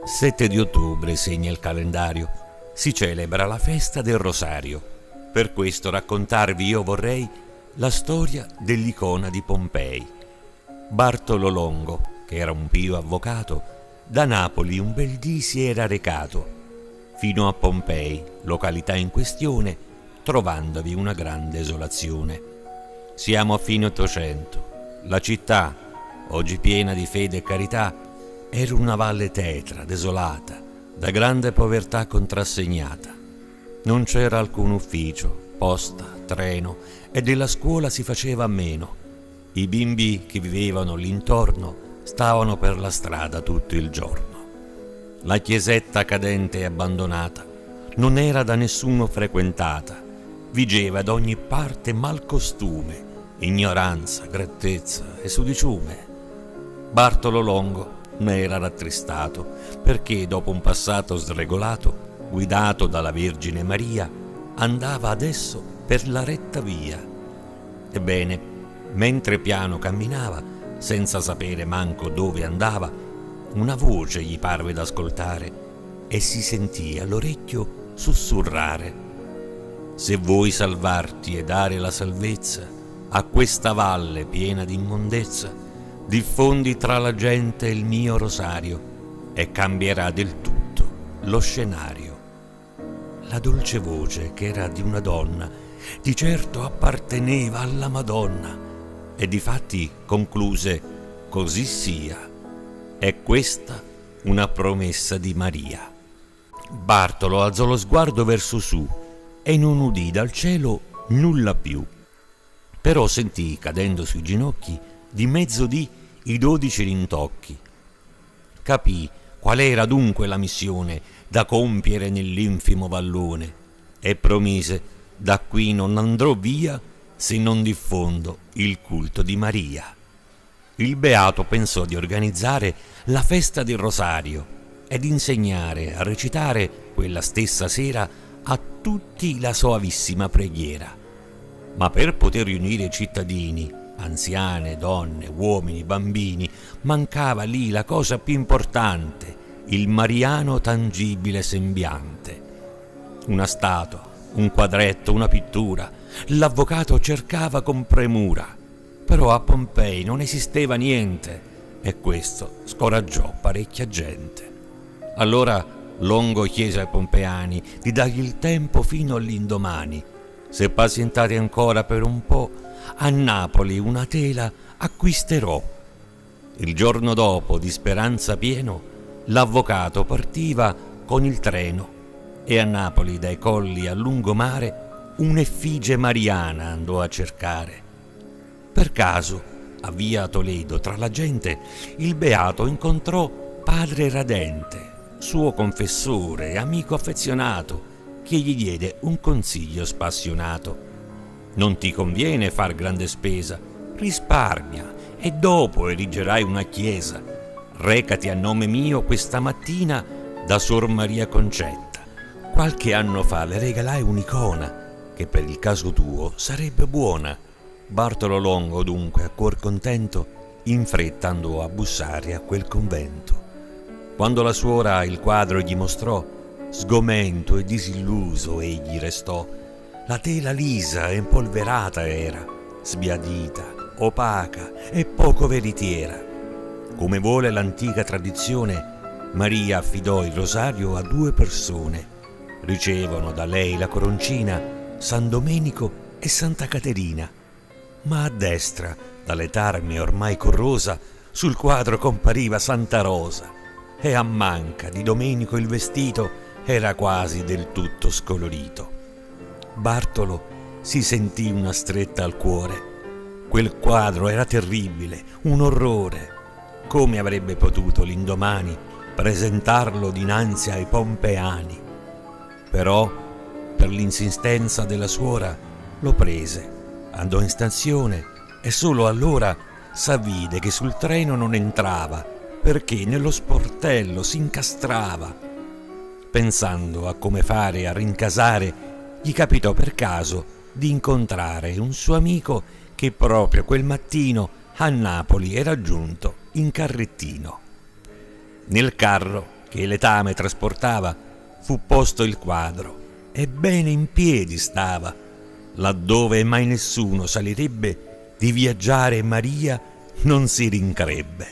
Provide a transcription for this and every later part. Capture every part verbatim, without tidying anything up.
sette di ottobre segna il calendario, si celebra la festa del Rosario. Per questo raccontarvi io vorrei la storia dell'icona di Pompei. Bartolo Longo, che era un pio avvocato, da Napoli un bel dì si era recato fino a Pompei, località in questione, trovandovi una grande desolazione. Siamo a fine Ottocento. La città, oggi piena di fede e carità, era una valle tetra, desolata, da grande povertà contrassegnata. Non c'era alcun ufficio, posta, treno, e della scuola si faceva a meno. I bimbi che vivevano l'intorno stavano per la strada tutto il giorno. La chiesetta cadente e abbandonata non era da nessuno frequentata, vigeva ad ogni parte malcostume, ignoranza, grettezza e sudiciume. Bartolo Longo ne era rattristato perché dopo un passato sregolato, guidato dalla Vergine Maria, andava adesso per la retta via. Ebbene, mentre piano camminava, senza sapere manco dove andava, una voce gli parve d'ascoltare e si sentì all'orecchio sussurrare: se vuoi salvarti e dare la salvezza a questa valle piena d'immondezza, diffondi tra la gente il mio rosario e cambierà del tutto lo scenario. La dolce voce, che era di una donna, di certo apparteneva alla Madonna, e difatti concluse: così sia. È questa una promessa di Maria. Bartolo alzò lo sguardo verso su e non udì dal cielo nulla più. Però sentì, cadendo sui ginocchi, di mezzodì i dodici rintocchi. Capì qual era dunque la missione da compiere nell'infimo vallone e promise: da qui non andrò via se non diffondo il culto di Maria. Il beato pensò di organizzare la festa del Rosario ed insegnare a recitare quella stessa sera a tutti la soavissima preghiera. Ma per poter riunire i cittadini, anziane, donne, uomini, bambini, mancava lì la cosa più importante, il mariano tangibile sembiante. Una statua, un quadretto, una pittura, l'avvocato cercava con premura. Però a Pompei non esisteva niente e questo scoraggiò parecchia gente. Allora Longo chiese ai pompeani di dargli il tempo fino all'indomani. Se pazientate ancora per un po', a Napoli una tela acquisterò. Il giorno dopo, di speranza pieno, l'avvocato partiva con il treno e a Napoli, dai colli a lungomare, un'effigie mariana andò a cercare. Per caso, a via Toledo, tra la gente, il beato incontrò padre Radente, suo confessore e amico affezionato, che gli diede un consiglio spassionato: non ti conviene far grande spesa, risparmia e dopo erigerai una chiesa. Recati a nome mio questa mattina da Sor Maria Concetta. Qualche anno fa le regalai un'icona che per il caso tuo sarebbe buona. Bartolo Longo dunque, a cuor contento, in fretta andò a bussare a quel convento. Quando la suora il quadro gli mostrò, sgomento e disilluso egli restò. La tela lisa e impolverata era, sbiadita, opaca e poco veritiera. Come vuole l'antica tradizione, Maria affidò il rosario a due persone. Ricevono da lei la coroncina San Domenico e Santa Caterina. Ma a destra, dalle tarme ormai corrosa, sul quadro compariva Santa Rosa, e a manca di Domenico il vestito era quasi del tutto scolorito. Bartolo si sentì una stretta al cuore. Quel quadro era terribile, un orrore. Come avrebbe potuto l'indomani presentarlo dinanzi ai pompeani? Però, per l'insistenza della suora, lo prese. Andò in stazione e solo allora s'avvide che sul treno non entrava perché nello sportello si incastrava. Pensando a come fare a rincasare, gli capitò per caso di incontrare un suo amico che proprio quel mattino a Napoli era giunto in carrettino. Nel carro che letame trasportava, fu posto il quadro, e bene in piedi stava, laddove mai nessuno salirebbe, di viaggiare Maria non si rincrebbe.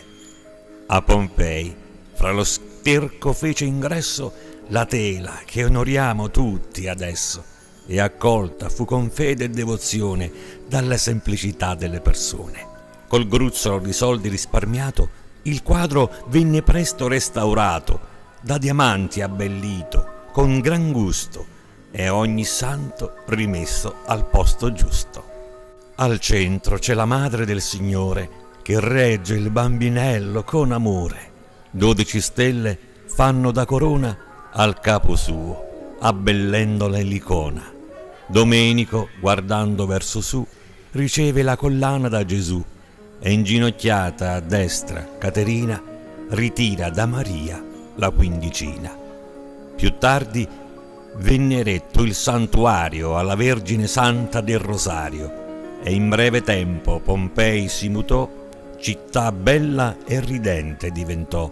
A Pompei, fra lo sterco fece ingresso la tela che onoriamo tutti adesso, e accolta fu con fede e devozione dalla semplicità delle persone. Col gruzzolo di soldi risparmiato, il quadro venne presto restaurato, da diamanti abbellito, con gran gusto, e ogni santo rimesso al posto giusto. Al centro c'è la madre del Signore, che regge il bambinello con amore. Dodici stelle fanno da corona al capo suo, abbellendole l'icona. Domenico, guardando verso su, riceve la collana da Gesù, e inginocchiata a destra Caterina ritira da Maria la quindicina. Più tardi venne eretto il santuario alla Vergine Santa del Rosario, e in breve tempo Pompei si mutò, città bella e ridente diventò.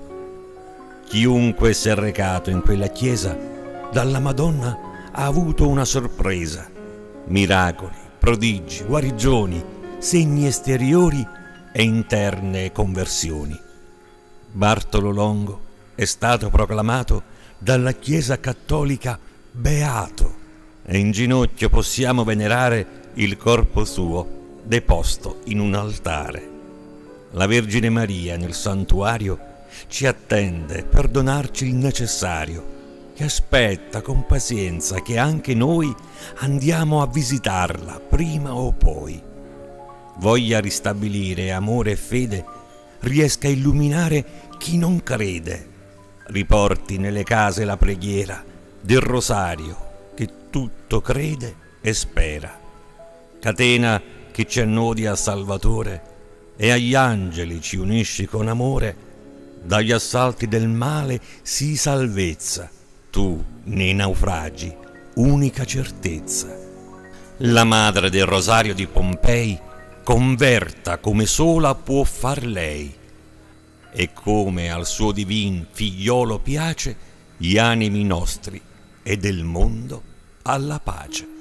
Chiunque s'è recato in quella chiesa dalla Madonna ha avuto una sorpresa: miracoli, prodigi, guarigioni, segni esteriori e interne conversioni. Bartolo Longo è stato proclamato dalla Chiesa Cattolica beato, e in ginocchio possiamo venerare il corpo suo deposto in un altare. La Vergine Maria nel santuario ci attende per donarci il necessario, che aspetta con pazienza che anche noi andiamo a visitarla prima o poi. Voglia ristabilire amore e fede, riesca a illuminare chi non crede, riporti nelle case la preghiera del rosario che tutto crede e spera. Catena che ci annodi al Salvatore e agli angeli ci unisci con amore, dagli assalti del male sii salvezza, tu nei naufragi unica certezza. La madre del rosario di Pompei converta come sola può far lei, e come al suo divin figliolo piace, gli animi nostri e del mondo alla pace.